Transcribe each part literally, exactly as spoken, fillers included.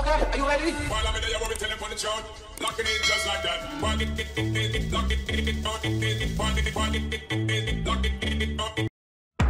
Okay, are you ready? While I'm in there, we're telling for the tune. Locking in just like that. Lock it, it, it, it, lock it, it, it, lock it, it, it, lock it, lock it, it, it, lock it, it, it, lock it.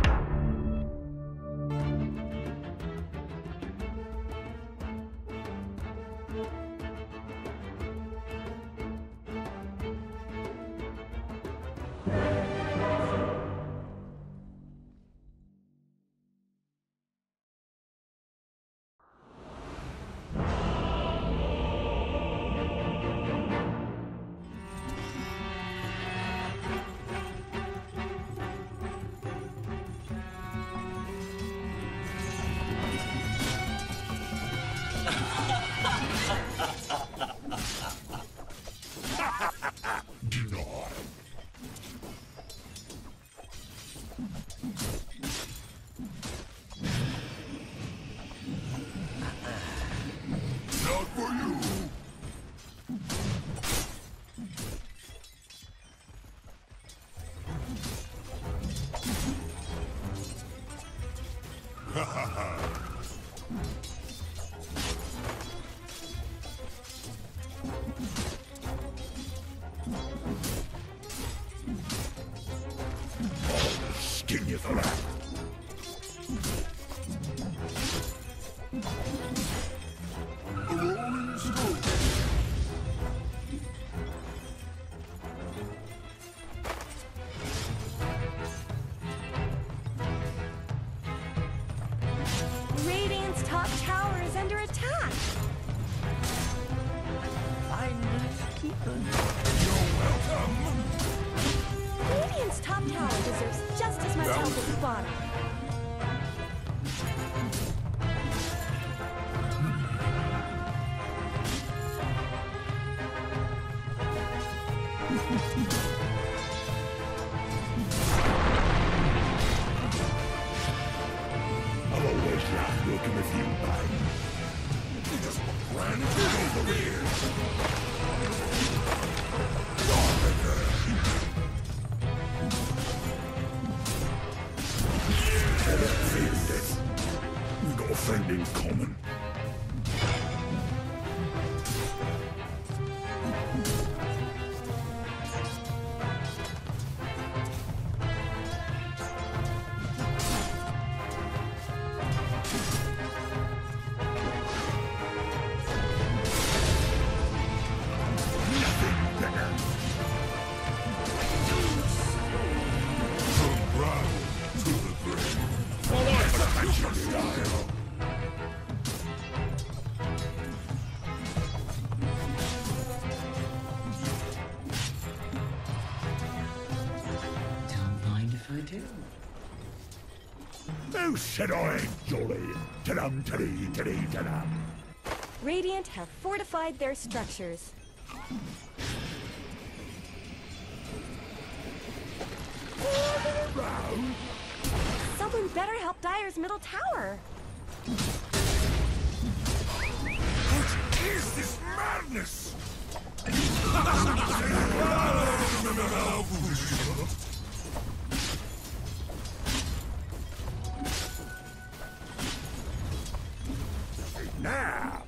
Skin you for that. A rolling stone. Radiant's top tower is under attack. Finders keepers. You're welcome. Radiant's top tower deserves just as much help as the bottom. I've always loved working with you, babe. You just ran through over here. We've got a friend in common. Nothing better. From Bravo to the grave. For life, adventure style. Don't mind if I do. Who said I ain't jolly? Ta-dum, ta-dee, ta-dee, ta-dum. Radiant have fortified their structures. Around. Someone better help Dire's middle tower. What is this madness? Now.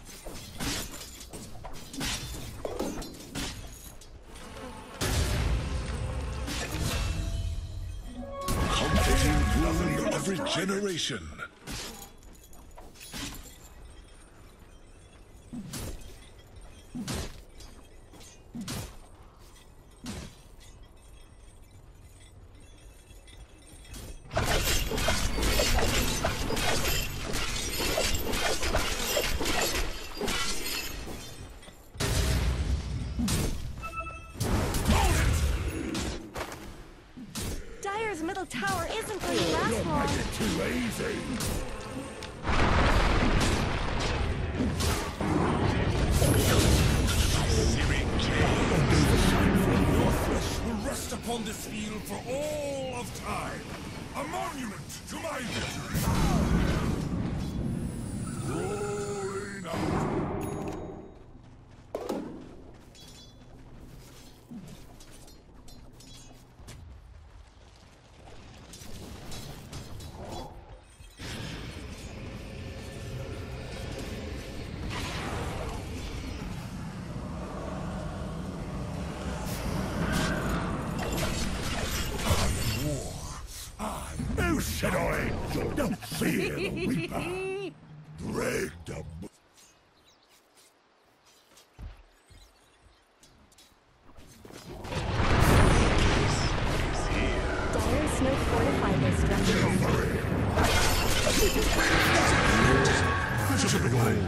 Loving every generation. Dire's middle tower isn't going to last long. Make it too easy. Your flesh will rest upon this field for all of time. A monument to my victory. Rolling out. Reaper, dragged up. Dire's no fortified their structures. This is a gold.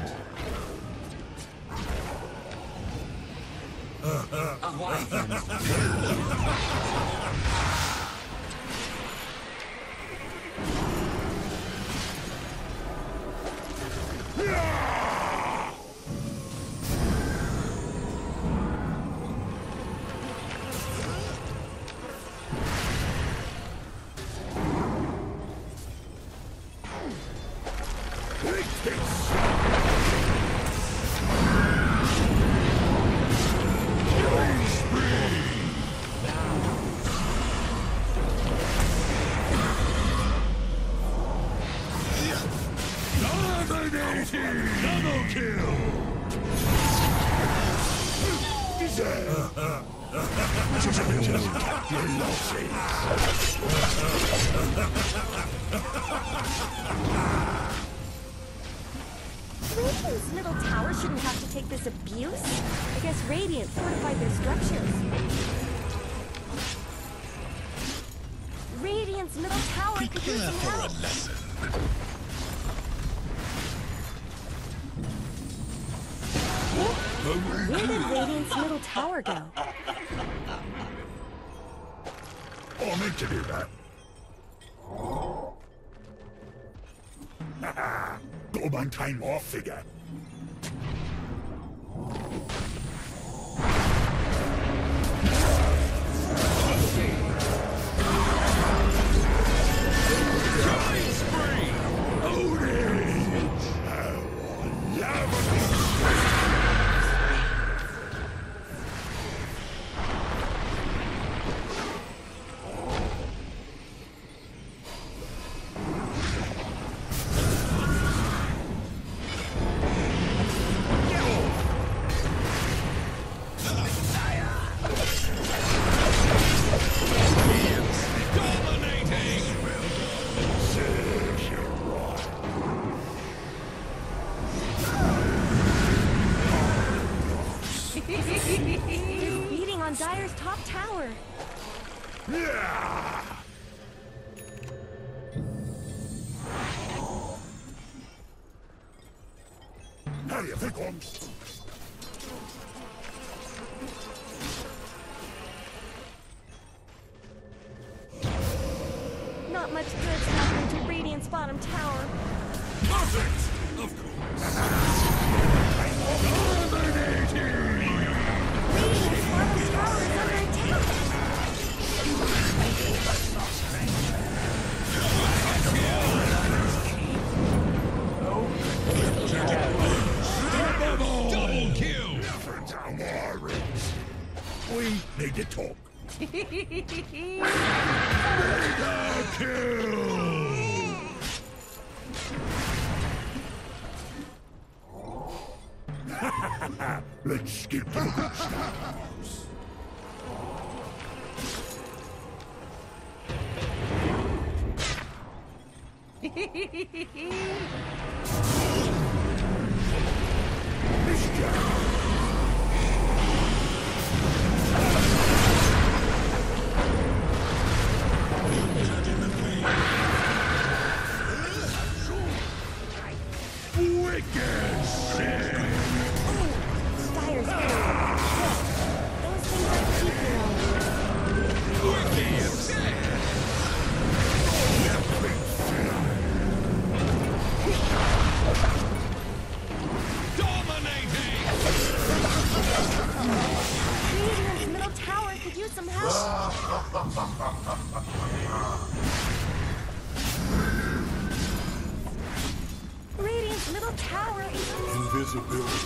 Double kill! Your losses. Radiant's middle tower shouldn't have to take this abuse. I guess Radiant fortified their structures. Radiant's middle tower could use some help. Where did Radiant's middle tower go? Oh, I meant to do that. Haha, got one time off figure. Dire's top tower. Yeah! How do you think, Holmes? Not much good's happening to Radiant's bottom tower. Perfect! Of course. Radiant's bottom tower is under attack. Double kill! Turns out more rings. We need to talk. Mega kill! Let's skip to the good stuff. This guy. Wicked shit! Dire's good. Those things are keeping on. Radiant's middle tower could use some help. Radiant's middle tower is Invisibility.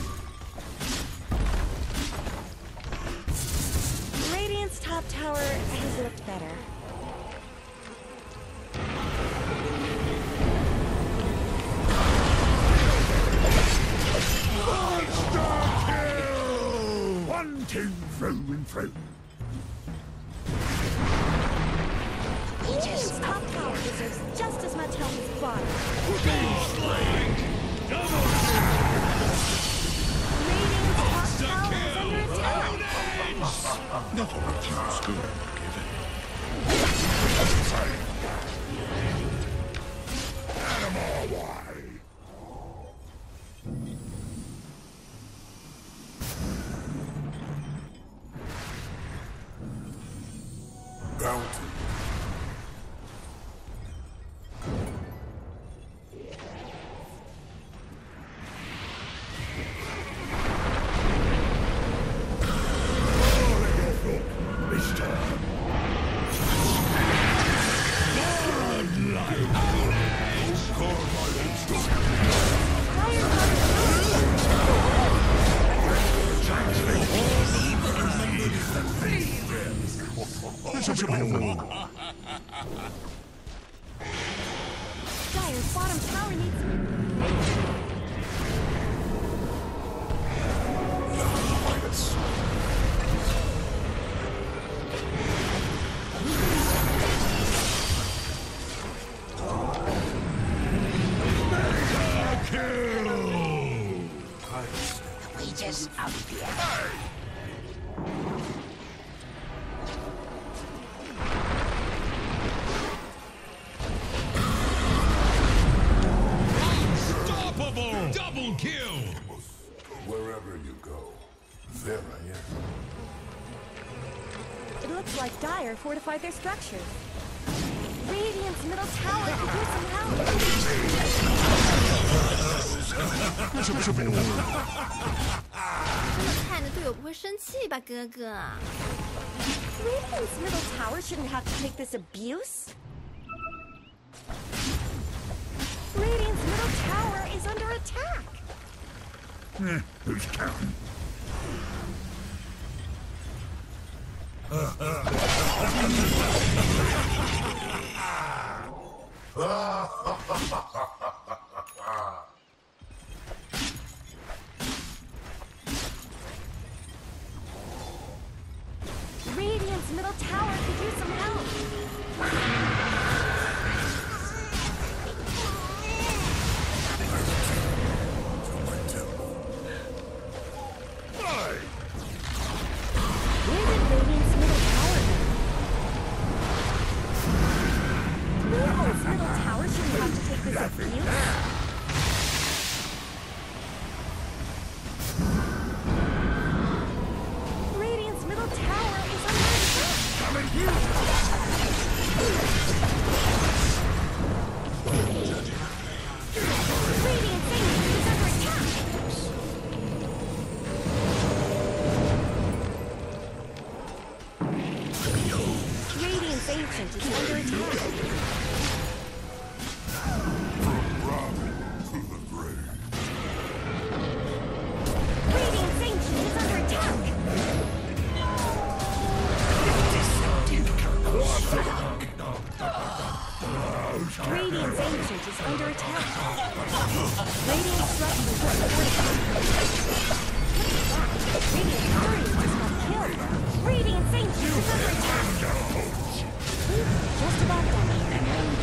Radiant's top tower has looked better. One, two, through and through. Radiant's top tower deserves just as much help as bottom. Nothing refuse good given. Animal way. Bounty. Dire's bottom tower needs... Wages out here. Unstoppable! Double kill! Wherever you go, there I am. It looks like Dire fortified their structure. Radiant's middle tower could use some help. 看着队友不会生气吧，哥哥？ Radiant's middle tower shouldn't have to take this abuse. Radiant's middle tower is under attack. Eh, who's counting? Radiant's middle tower could use some help. Where did Radiant's middle tower go? Radiant's middle tower shouldn't have to take this abuse. Radiant's middle tower is under attack. Coming here! Radiant's ancient is under attack. Radiant's ancient is under attack. From Robin to the grave. Radiant's ancient is under attack. Radiant's ancient is under attack. Radiant structures are fortified. Radiant warrior just got killed. Radiant's ancient is under attack. Just about done here.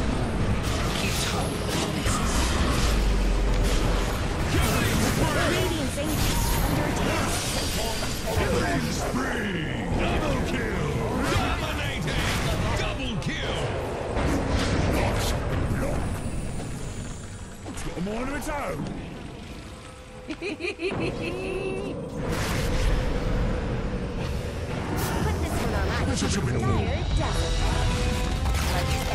Radiant's ancient is under attack. Killing spree! Double kill! Dominating! Double kill! It's got a mind of its own. Put this one on ice. Dire does.